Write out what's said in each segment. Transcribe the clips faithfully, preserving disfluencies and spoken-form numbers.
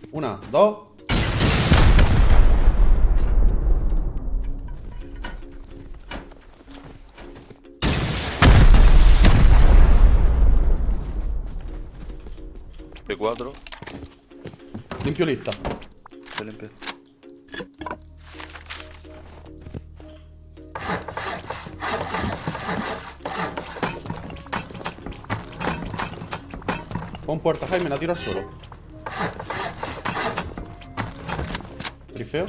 Una, dos. P cuatro. Limpio lista. Se limpia. Pon puerta, Jaime, la tiro al suelo. Trifeo.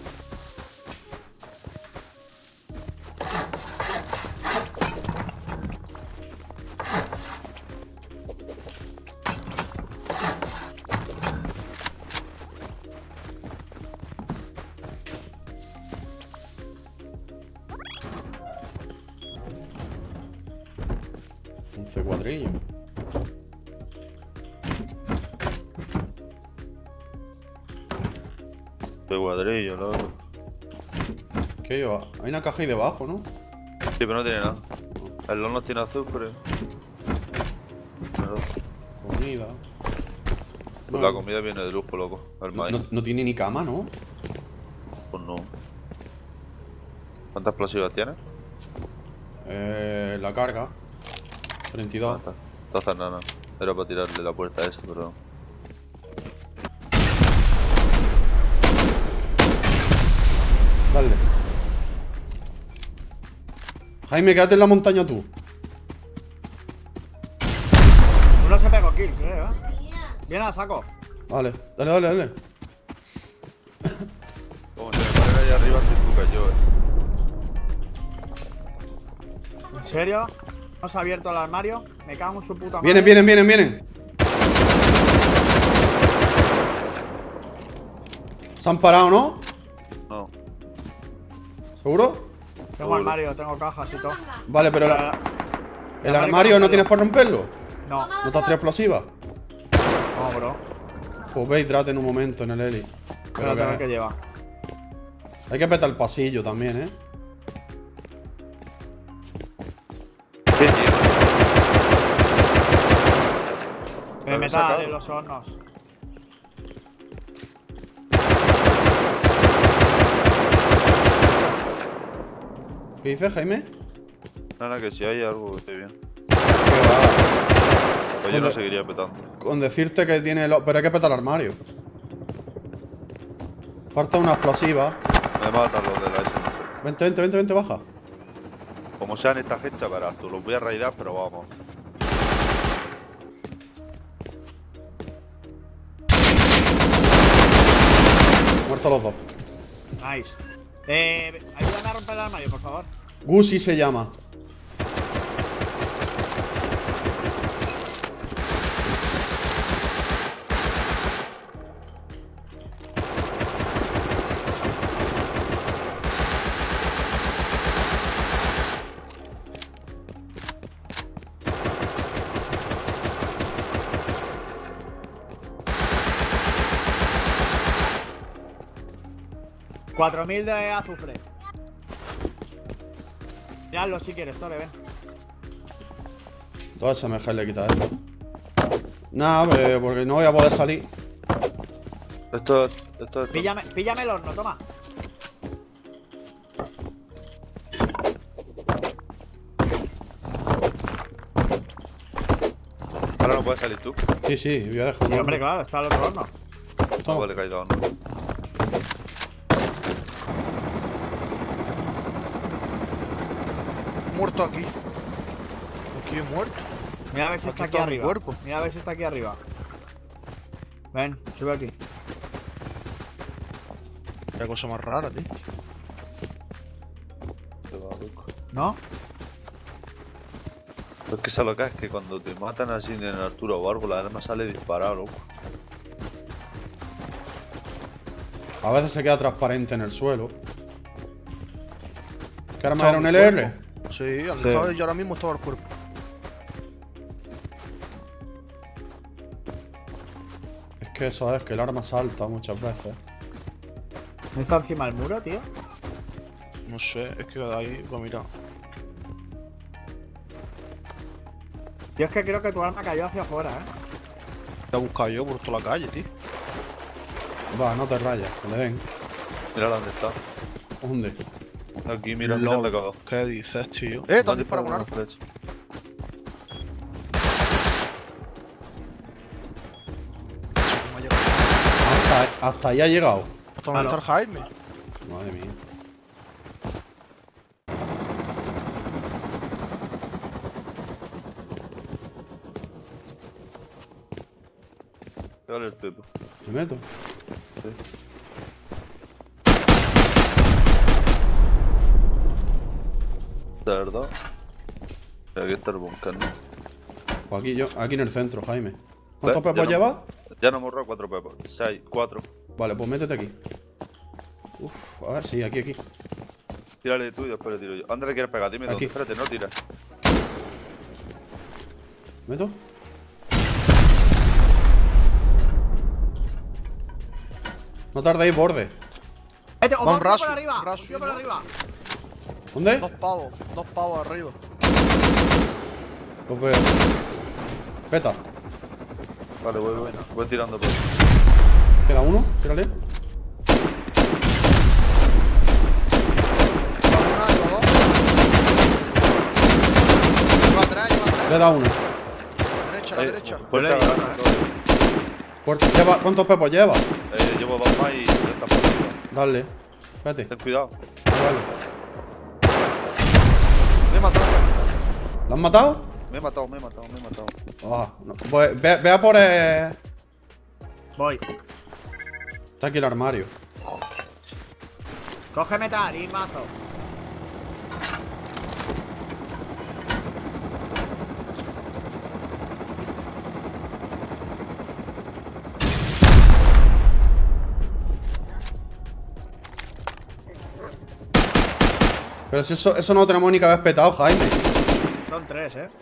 Un C cuadrillo. P cuadrillo, loco. ¿Qué lleva? Hay una caja ahí debajo, ¿no? Sí, pero no tiene nada. El horno tiene azufre. Pero, Comida. pues No, la comida viene de lujo, loco. El maíz. no, no tiene ni cama, ¿no? Pues no. ¿Cuántas explosivas tienes? Eh, la carga. treinta y dos. Ah, está. Entonces nada, nada. Era para tirarle la puerta a esa, pero. Dale. Jaime, quédate en la montaña tú. Uno se pegó kill, creo, ¿eh? Viene a saco. Vale, dale, dale, dale. Como se me ponen ahí arriba, se tuca yo, eh. ¿En serio? ¿No se ha abierto el armario? Me cago en su puta madre. Vienen, vienen, vienen, vienen. Se han parado, ¿no? No. ¿Seguro? Tengo armario, tengo cajas y todo. Vale, pero la- el armario no tienes por romperlo. No, ¿No te has tirado explosiva? no, bro. Pues ve y trate en un momento en el heli. Pero Pero tengo que- que llevar. hay que petar el pasillo también, ¿eh? ¿Qué tío? Me ¿Lo metal sacado? en los hornos. ¿Qué dices, Jaime? Nada, que si hay algo, esté bien. Que va. Pues yo no Joder. seguiría petando. Con decirte que tiene... Lo... Pero hay que petar el armario. Falta una explosiva. Me matan los de la S. Vente, vente, vente, vente, baja. Como sean esta gente, verás tú. Los voy a raidar, pero vamos. Muertos los dos. Nice. Eh, ayúdame a romper el armario, por favor. Gusi se llama. cuatro mil de azufre. Miradlo si quieres, Tore, ven. Dos S M G le quita esto. Nada, eh, porque no voy a poder salir. Esto, esto, esto. Píllame, píllame el horno, toma. Ahora no puedes salir tú. Sí, sí, voy a dejar. Sí, hombre, claro, está el otro horno. No, vale, caído, no. Muerto aquí. Aquí he muerto. Mira a ver si está Aquí aquí todo mi arriba. cuerpo. Mira a ver si está aquí arriba. Ven, sube aquí. Qué cosa más rara, tío. Te va, loco. ¿No? Es que eso lo que es que cuando te matan así en altura o algo, la arma sale disparada, loco. A veces se queda transparente en el suelo. ¿Qué arma Estaba era un mi L R? cuerpo. Sí, donde Sí. estaba yo ahora mismo estaba el cuerpo. Es que eso es, que el arma salta muchas veces. ¿No está encima del muro, tío? No sé, es que de ahí, pues mira. Yo es que creo que tu arma cayó hacia afuera, ¿eh? Te he buscado yo por toda la calle, tío. Va, no te rayas, que le den. Mira dónde está. ¿Dónde? Aquí, mira, mira Lol. dónde cagado. ¿Qué dices, tío? Eh, te han disparado con una arco. flecha. ¿Cómo ha llegado? Hasta, hasta ahí ha llegado. ¿Hasta dónde está el Jaime? Madre mía. Pégale el pepo. ¿Me meto? De verdad. Aquí está el búnker, ¿no? Pues aquí yo, aquí en el centro, Jaime. Ve, ¿Cuántos ya pepos no- llevas? Ya no hemos robado cuatro pepos. Seis, cuatro. Vale, pues métete aquí. Uf, a ver, sí, aquí, aquí. Tírale tú y después le tiro yo. ¿Dónde le quieres pegar? Dime Aquí. dónde. Espérate, no tiras. ¿Meto? No tardéis borde. Vete, o Va un un tío raso, por arriba. un raso, Un tío por ¿no? arriba. ¿Dónde? Dos pavos, dos pavos arriba. Pues veo. Peta. Vale, voy, voy. Voy tirando por. Queda uno, tírale. Lleva una, lleva dos. Lleva tres, lleva tres. Le da uno. Derecha, la Eh, derecha. Puerta Yo le digo, grande. Puerta- lleva- ¿Cuántos pepos lleva? Eh, llevo dos más y treinta por arriba. Dale. Espérate. Ten cuidado. Vale. Me he matado. ¿Lo han matado? Me he matado, me he matado, me he matado. Ah, no. Pues ve, ve a por el... Voy. Está aquí el armario. Coge metal y mazo. Pero si eso, eso no lo tenemos ni que haber petado, Jaime. Son tres, eh.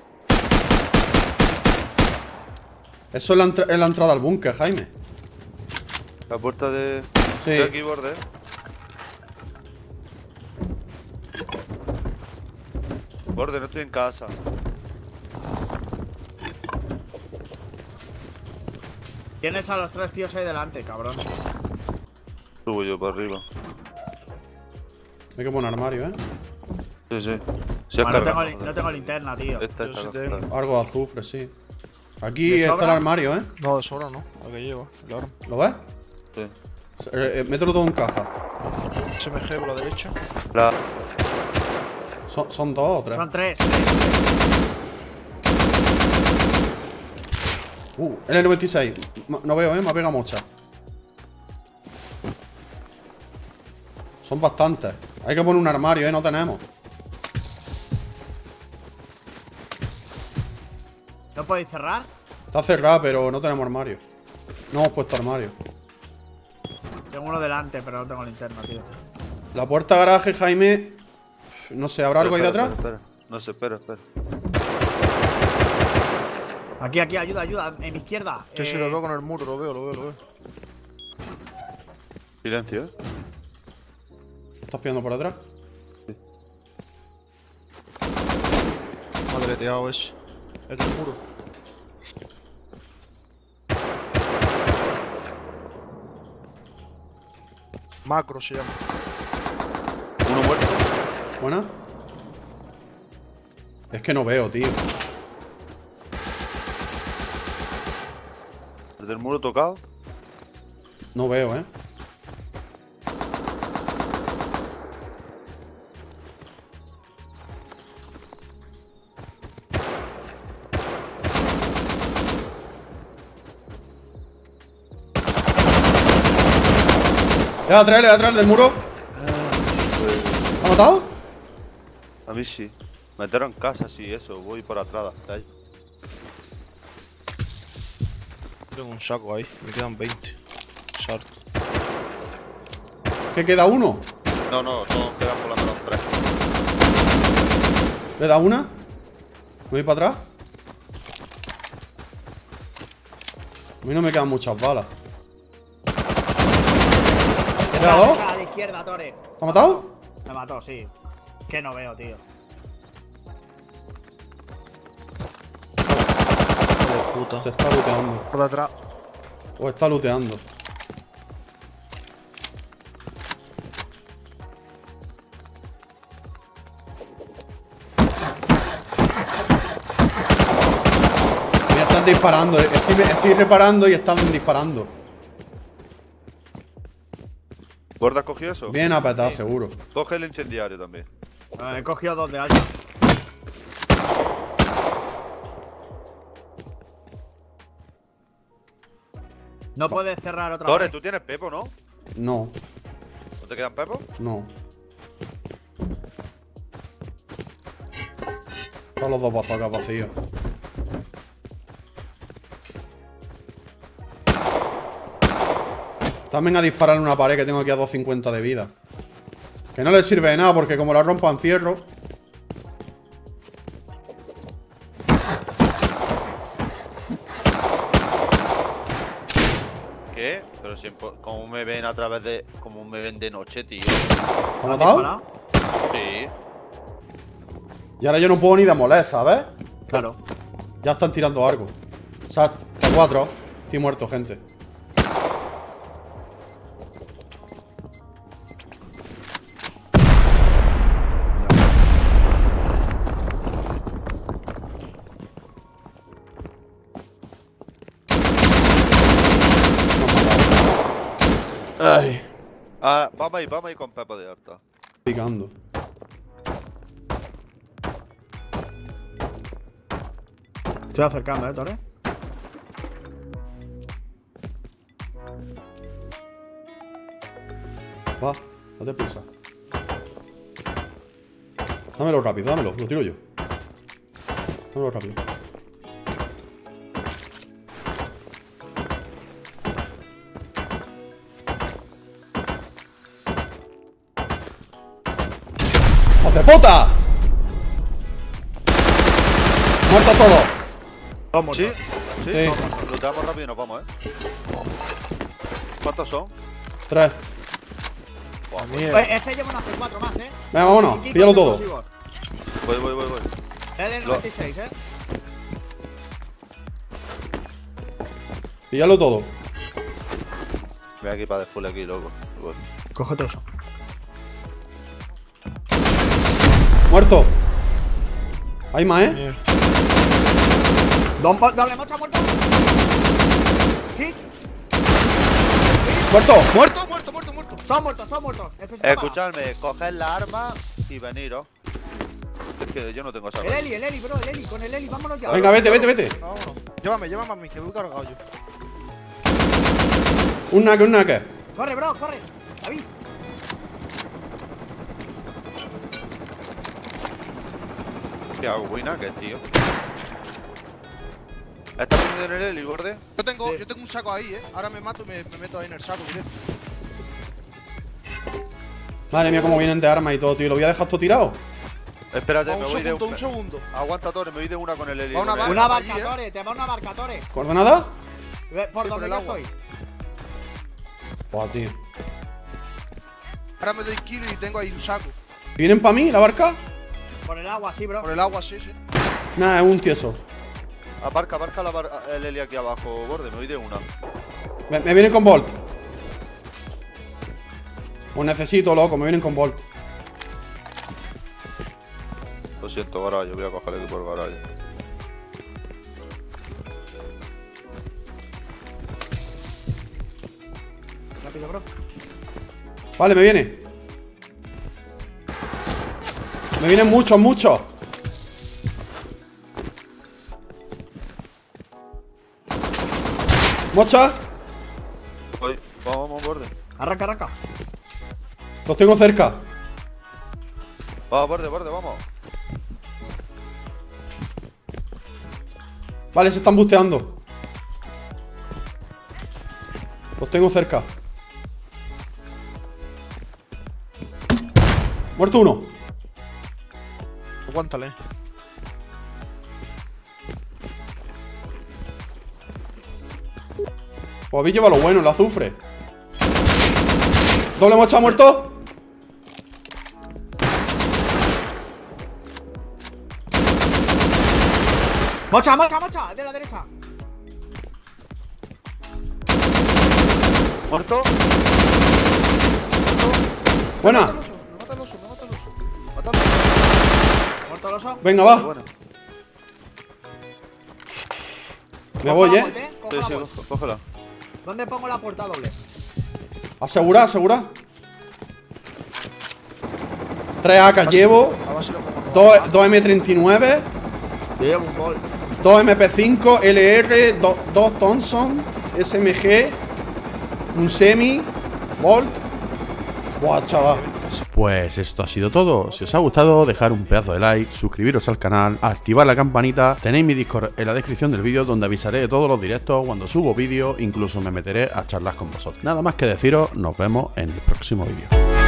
Eso es la, entra- es la entrada al búnker, Jaime. La puerta de. Sí. De aquí, borde. Borde, no estoy en casa. Tienes a los tres tíos ahí delante, cabrón. Subo yo para arriba. Hay que poner armario, ¿eh? Sí, sí. Se ha Bueno, no, tengo, cargado. li- no tengo linterna, tío. Esta Yo está sí cargada. tengo. Algo de azufre, sí. Aquí ¿De está sobra? el armario, ¿eh? No, de sobra no. La que lleva, el arma. ¿Lo ves? Sí. Eh, eh, mételo todo en caja. S M G por la derecha. La. Son, son dos o tres. Son tres. Uh, L noventa y seis. Ma- No veo, ¿eh? Me ha pegado muchas. Son bastantes. Hay que poner un armario, ¿eh? No tenemos. ¿No podéis cerrar? Está cerrado, pero no tenemos armario. No hemos puesto armario. Tengo uno delante, pero no tengo linterna, tío. La puerta garaje, Jaime. No sé, ¿habrá algo ahí Espera, detrás? espera, espera. No sé, espera, espera. Aquí, aquí, ayuda, ayuda. En mi izquierda. Sí, sí, Eh, lo veo con el muro, lo veo, lo veo, lo veo. Silencio, eh. ¿Estás pillando por detrás? Madreteado ese. Es del muro. Macro se llama. Uno muerto. ¿Buena? Es que no veo, tío. El del muro tocado. No veo, ¿eh? Le da atrás, le da atrás del muro. ¿Ha matado? A mí sí. Meterlo en casa, sí, eso. Voy por atrás. de ahí. Tengo un saco ahí, me quedan veinte. Sarto. ¿Que queda uno? No, no, no, quedan por la menos tres. ¿Le da una? ¿Me voy para atrás? A mí no me quedan muchas balas. ¿Le da dos? A la izquierda, Tore. ¿Te ha matado? Me mató, sí. Que no veo, tío. Hijo de puta. Te está looteando. Por detrás. O está looteando. disparando. Estoy, estoy reparando y están disparando. ¿Gorda has cogido eso? Bien apretado, seguro. Coge el incendiario también. Eh, he cogido dos de alta. No puedes cerrar otra Torre, vez. tú tienes pepo, ¿no? No, ¿No te quedan pepo? no. Son los dos bazookas vacíos. También a disparar en una pared que tengo aquí a doscientos cincuenta de vida. Que no le sirve de nada porque como la rompan cierro. ¿Qué? Pero siempre, ¿cómo me ven a través de... ¿Cómo me ven de noche, tío? ¿Te ha matado? ¿Disparado? Sí. Y ahora yo no puedo ni demoler, ¿sabes? Claro. Ya están tirando algo. Sat, T cuatro. Estoy muerto, gente. Ay. Ah, vamos ahí, vamos ahí con pepo de harta. Picando. Estoy acercando, eh, Torre. Va, date prisa. Dámelo rápido, dámelo, lo tiro yo. Dámelo rápido. ¡Hace puta! ¡Muerto todo! Dos muertos. ¿Sí? ¿Sí? Sí. Lo damos rápido y nos vamos, ¿eh? ¿Cuántos son? Tres. Buah, voy, Mierda. Oye, este lleva unas C cuatro más, eh. Venga, vámonos, Kikos píllalo todo. explosivos. voy, voy, voy, voy. Es del noventa y seis, eh. Píllalo todo. Voy aquí para después aquí, loco. Voy. Cógete eso. Muerto. Hay más, ¿eh? Mierda. Dos mo- doble mocha muerto. Hit. Muerto. Muerto, muerto, muerto, muerto. Todos muertos, todos muertos. F se apaga. Escuchadme, coged la arma y veniros. Es que yo no tengo esa El Eli, el Eli, bro, el Eli. Con el Eli, vámonos ya. Venga, vete, vete, vete. Vámonos. Llévame, llévame a mí, que voy cargado yo. Un naque, un naque. Corre, bro, corre. David. ¿Qué hago? Buena, ¿qué tío? ¿Estás poniendo en el heli, gorde? Yo tengo, Sí. yo tengo un saco ahí, eh. Ahora me mato y me, me meto ahí en el saco directo. Madre mía, cómo vienen de armas y todo, tío. ¿Lo voy a dejar todo tirado? Espérate, Va, me un voy de segundo, un... un segundo. Aguanta, Torre, me voy de una con el heli. Va una con el- Una allí, barca, eh. Tore. Te va una barca, Tore. ¿Coordenada? Ve, Por Sí, por donde el yo agua. estoy. Buah, tío. Ahora me doy kill y tengo ahí un saco. ¿Vienen para mí la barca? Por el agua, sí, bro. Por el agua, sí, sí. Nah, es un tieso. Aparca, aparca la bar- el heli aquí abajo, gorde, me voy de una. Me, me vienen con Bolt. Os necesito, loco, me vienen con Bolt. Lo siento, garayo, voy a coger el equipo del garayo. Rápido, bro. Vale, me viene. Me vienen muchos, muchos. Mocha. Voy, vamos, vamos, borde. Arranca, arranca. Los tengo cerca. Vamos, borde, borde, vamos. Vale, se están busteando. Los tengo cerca. Muerto uno. Aguántale. Pues habéis llevado lo bueno, el azufre. Doble mocha muerto. Mocha, mocha, mocha. De la derecha. ¿Muerto? Buena. Me mata el oso, me mata el oso. Mata el oso. Muerto el oso. Venga, va. Bueno. Me voy, la eh. Volt, ¿eh? Cojo Sí, la sí, Volt. coge- cógela. ¿Dónde pongo la puerta doble? Asegura, asegura. tres A K llevo. A ver si lo pongo. dos eme treinta y nueve. Yo llevo un Volt. dos eme pe cinco, ele erre, dos Thompson, ese eme ge, un semi, Volt. Buah, chaval. Pues esto ha sido todo. Si os ha gustado, dejar un pedazo de like, suscribiros al canal, activar la campanita. Tenéis mi Discord en la descripción del vídeo, donde avisaré de todos los directos, cuando subo vídeos, incluso me meteré a charlar con vosotros. Nada más que deciros, nos vemos en el próximo vídeo.